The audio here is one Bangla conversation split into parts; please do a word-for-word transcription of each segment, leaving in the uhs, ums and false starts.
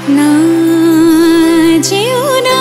না যেও না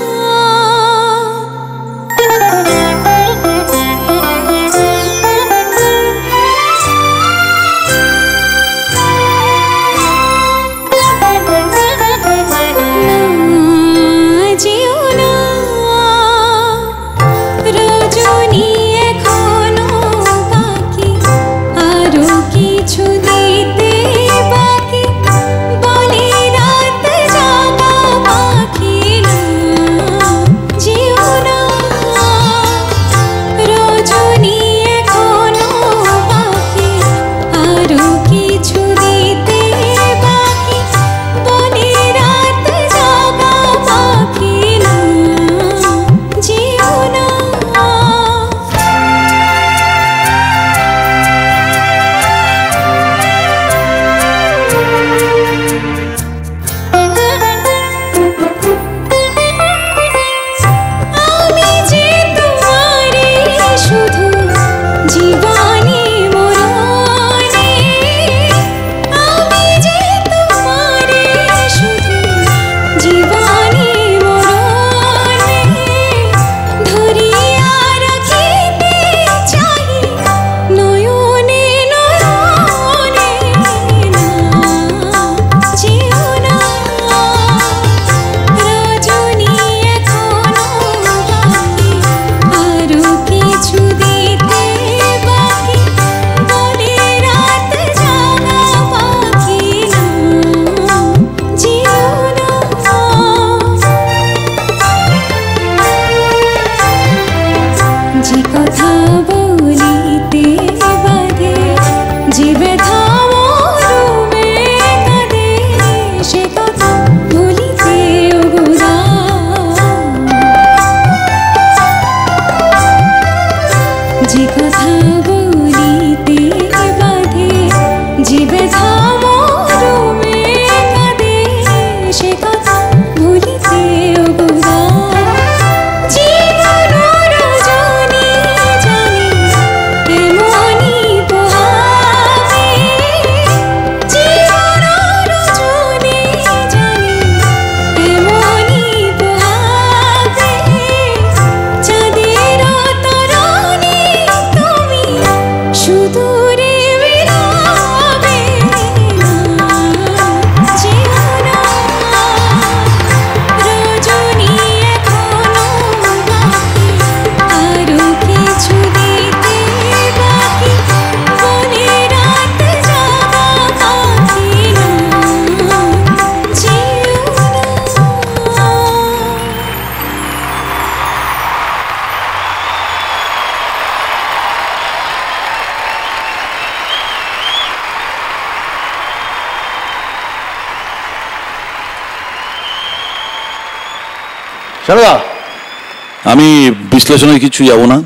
আমি বিশ্লেষণে কিছু যাব না,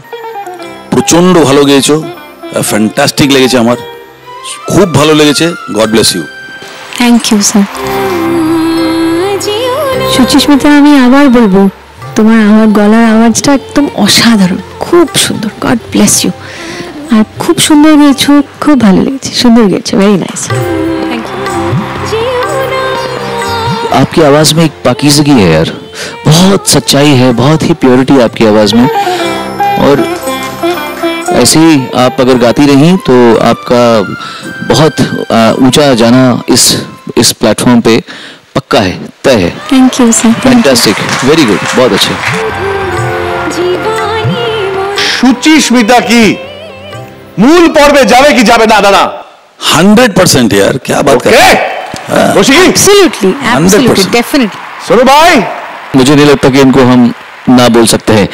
প্রচন্ড ভালো গেয়েছো, ফ্যান্টাস্টিক লেগেছে, আমার খুব ভালো লেগেছে। God bless you. Thank you sir. Suchismita, আমি আবার বলবো, তোমার আমার গলার আওয়াজটা একদম অসাধারণ, খুব সুন্দর। God bless you. আর খুব সুন্দর গেয়েছো, খুব ভালো লেগেছে, সুন্দর গেয়েছো, ভেরি নাইস। Thank you. आपकी आवाज में एक पाकीज़गी है यार, बहुत सच्चाई है, बहुत ही प्योरिटी आपकी आवाज में। और ऐसे ही आप अगर गाती रही तो आपका बहुत ऊंचा जाना इस इस प्लेटफॉर्म पे पक्का है, तय है। Thank you sir. Fantastic, very good, बहुत अच्छे। সুচিস্মিতা কি মূল পর্বে যাবে কি যাবে না দাদা? हंड्रेड परसेंट यार, क्या बात कर रहे हैं? Absolutely, absolutely, definitely. सुनो भाई, मुझे नहीं लगता कि इनको हम ना बोल सकते हैं।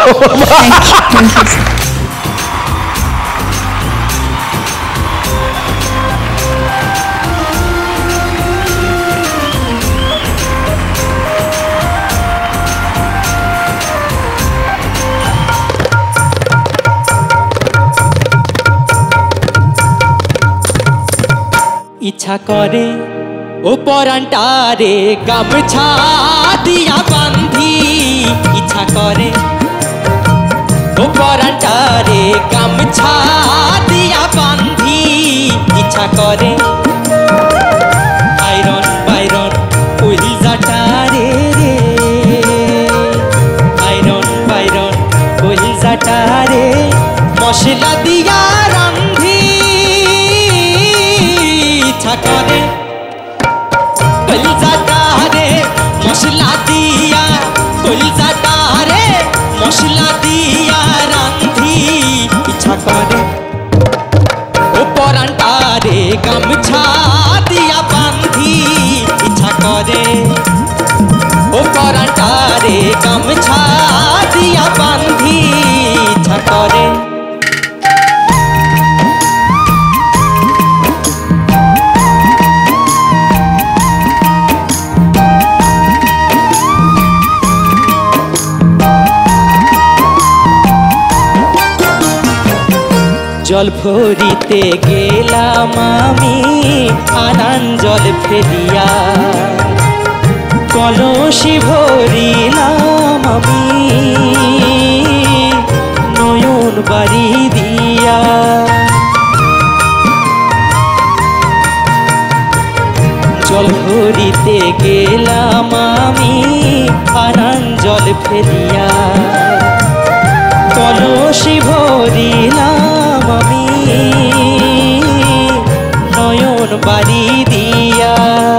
इच्छा करे ओ परांटारे गामछा दिया बांधी, इच्छा करे ओ परांटारे गामछा दिया बांधी, इच्छा करे आयरन बायरन उइल কলজাটারে মশলা দিয়া কলজাটারে মশলা দিয়া রান্ধি ইচ্ছা করে ও পরান্টারে গামছা দিয়া বান্ধি ইচ্ছা করে ও পরান্টারে গামছা দিয়া বান্ধি ইচ্ছা করে জল ভরিতে গেলাম আমি আনান জল ফেলিয়া কলসি ভরিলাম আমি নয়ন বাড়ি দিয়া জল ভরিতে গেলাম আমি আনান জল ফেলিয়া কলসি ভরিলাম আমি নয়ন বাড়ি দিয়া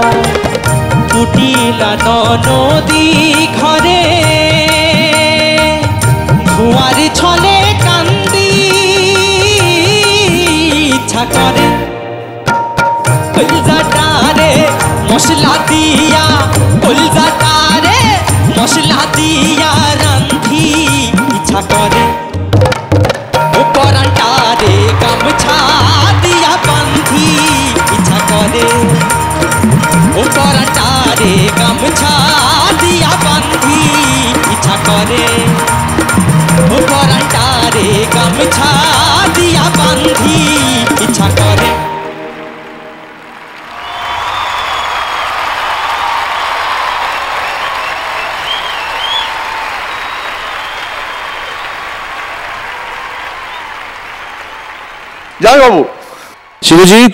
কুটিলা নদী ঘরে ধোঁয়ার ছলে কান্দি ইচ্ছা করে কলজাটারে মশলা দিয়া কলজাটারে মশলা দিয়া রান্ধি ইচ্ছা করে ও পরান্টারে গামছা দিয়া বান্ধি ইচ্ছা করে ও পরান্টারে গামছা দিয়া বান্ধি ইচ্ছা করে ও পরান্টারে গামছা দিয়া বান্ধি ইচ্ছা করে জামাই বাবু शिवजीत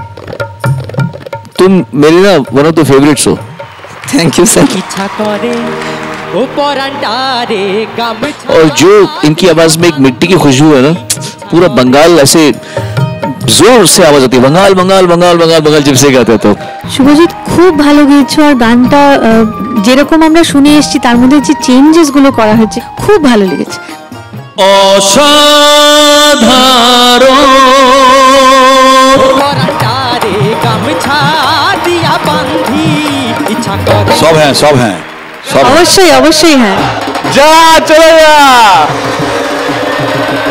तुम मेरे ना वन ऑफ द फेवरेट्स हो। Thank you sir. इच्छा करे ओ परांटारे गामछा और जो इनकी आवाज में एक मिट्टी की खुशबू है ना, पूरा बंगाल ऐसे जोर से आवाज आती है, बंगाल बंगाल बंगाल बंगाल बंगाल जब से गाते हैं तो। শুভজিৎ খুব ভালো গেয়েছো আর গানটা আহ, যেরকম আমরা শুনে এসেছি তার মধ্যে যে চেঞ্জেস গুলো করা হয়েছে খুব ভালো লেগেছে। অসাধারণ परांटारे गामछा दिया बांधी इच्छा करे सब हैं सब हैं सब हैं। অবশ্যই অবশ্যই হ্যাঁ। যা চলে যা।